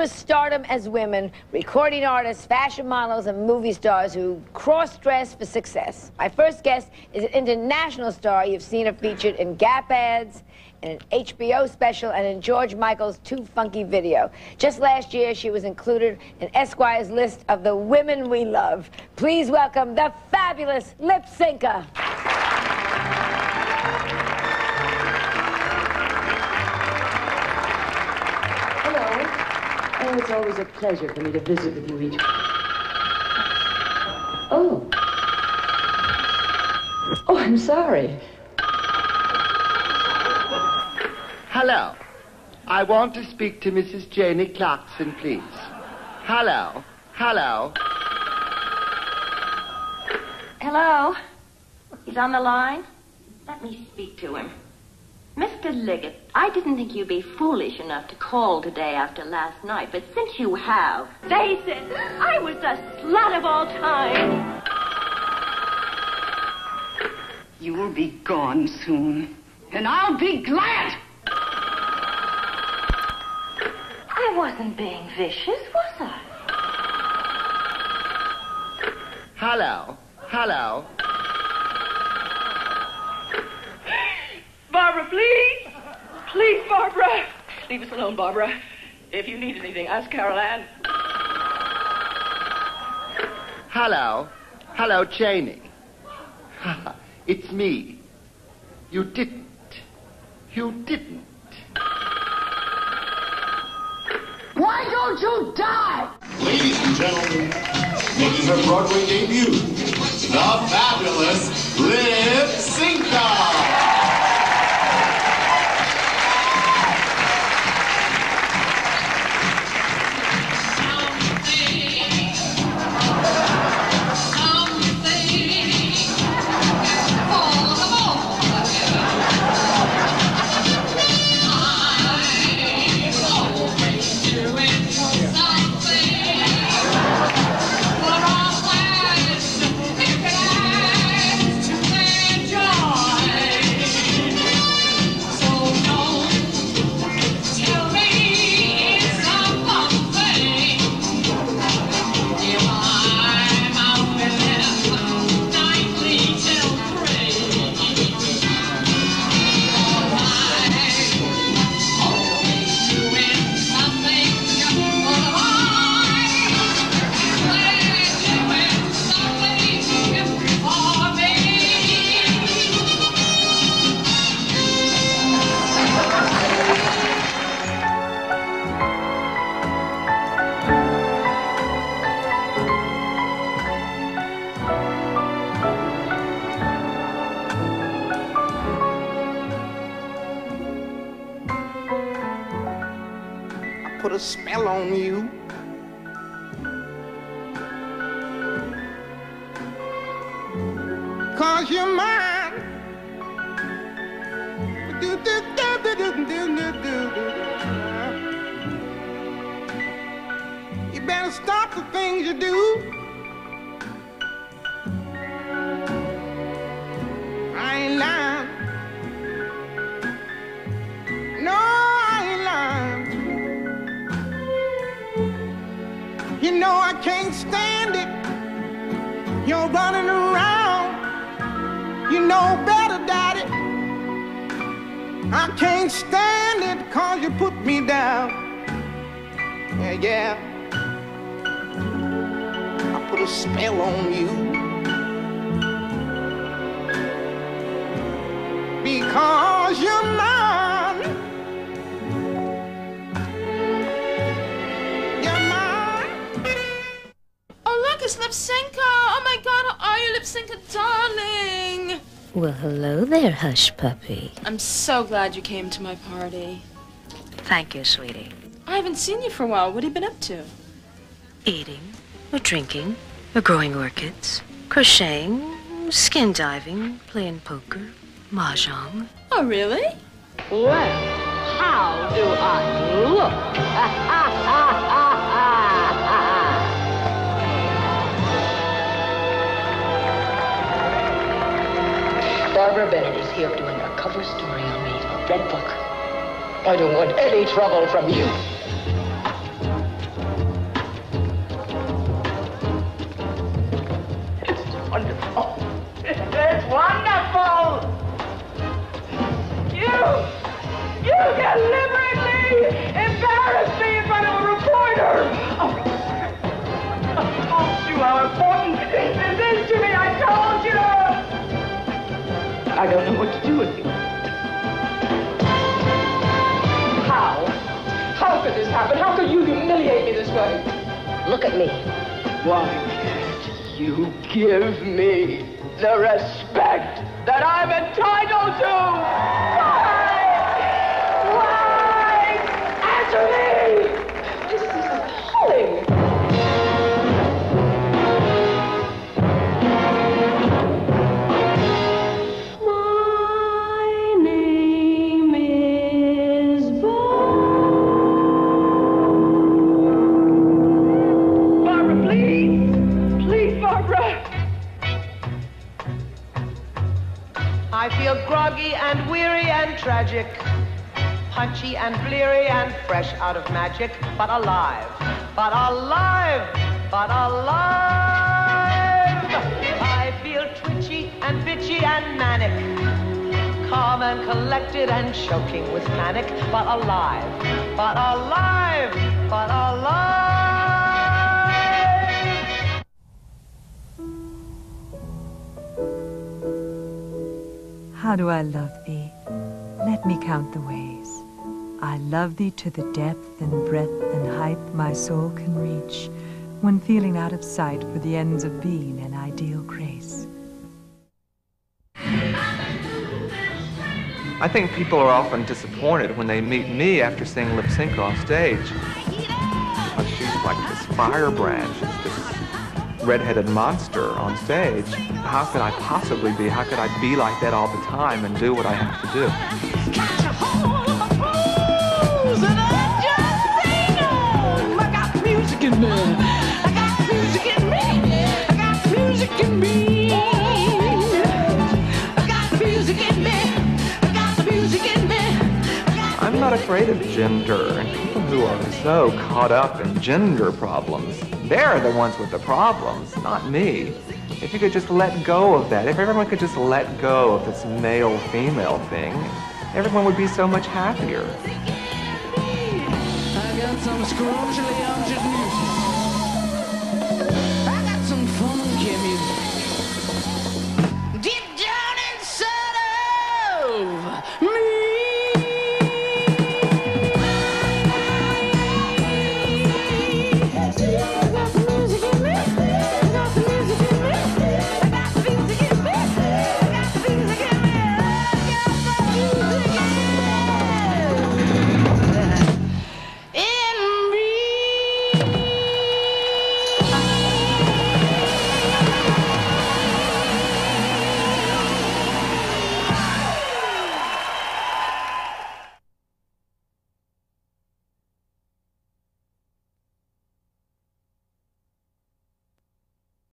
superstardom as women, recording artists, fashion models, and movie stars who cross-dress for success. My first guest is an international star. You've seen her featured in Gap ads, in an HBO special, and in George Michael's Too Funky video. Just last year, she was included in Esquire's list of the women we love. Please welcome the fabulous Lypsinka. Oh, it's always a pleasure for me to visit with you each... Oh. Oh, I'm sorry. Hello. I want to speak to Mrs. Janie Clarkson, please. Hello. Hello. Hello? He's on the line? Let me speak to him. Mr. Liggett, I didn't think you'd be foolish enough to call today after last night, but since you have, face it, I was the slut of all time. You will be gone soon, and I'll be glad. I wasn't being vicious, was I? Hello. Hello. Barbara, please. Please, Barbara. Leave us alone, Barbara. If you need anything, ask Carol Ann. Hello. Hello, Janie. It's me. You didn't. You didn't. Why don't you die? Ladies and gentlemen, making her Broadway debut, the fabulous Lypsinka. Put a spell on you. Cause you're mine. You better stop the things you do. I ain't lying. No, I ain't lying. You know I can't stand it. You're running around. You know better, Daddy. I can't stand it 'cause you put me down. Yeah. I put a spell on you. Because you're mine. It's Lypsinka! Oh my God, how are you, Lypsinka, darling? Well, hello there, hush puppy. I'm so glad you came to my party. Thank you, sweetie. I haven't seen you for a while. What have you been up to? Eating, or drinking, or growing orchids, crocheting, skin diving, playing poker, mahjong. Oh, really? Well, how do I look? Barbara Bennett is here doing a cover story on me, a red book. I don't want any trouble from you. I don't know what to do with you. How? How could this happen? How could you humiliate me this way? Look at me. Why can't you give me the respect that I'm entitled to? Why? Answer me! This is appalling. My name is Barbara, please! Please, Barbara! I feel groggy and weary and tragic, punchy and bleary and fresh out of magic, but alive, but alive, but alive. I feel twitchy and bitchy and manic, calm and collected and choking with panic, but alive, but alive, but alive. How do I love thee? Let me count the ways. I love thee to the depth and breadth and height my soul can reach, when feeling out of sight for the ends of being an ideal grace. I think people are often disappointed when they meet me after seeing Lypsinka on stage. Because she's like this firebrand, she's this red-headed monster on stage. How could I possibly be? How could I be like that all the time and do what I have to do? I got music in me. I got music in me. I got music in me. I got music in me. I got the music in me. I'm not afraid of gender, and people who are so caught up in gender problems, they're the ones with the problems, not me. If you could just let go of that, if everyone could just let go of this male-female thing, everyone would be so much happier. I got some scrumptious music.